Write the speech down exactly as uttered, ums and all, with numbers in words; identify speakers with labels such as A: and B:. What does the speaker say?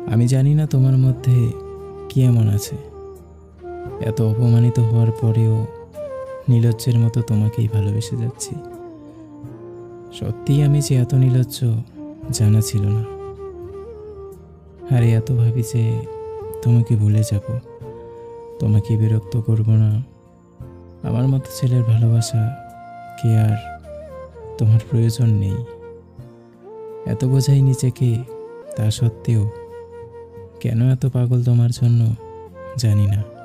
A: আমি জানি না তোমার মধ্যে কি এমন আছে, এত অপমানিত হওয়ার পরেও নির্লজ্জের মতো তোমাকেই ভালোবেসে যাচ্ছি। সত্যিই আমি যে এত নির্লজ্জ জানা ছিল না। আরে এত ভাবি যে তোমাকে ভুলে যাব, তোমাকে বিরক্ত করব না। আমার মতো ছেলের ভালোবাসা কে আর তোমার প্রয়োজন নেই। এত বোঝাই নিজেকে, তা সত্ত্বেও কেন এত পাগল তোমার জন্য জানি না।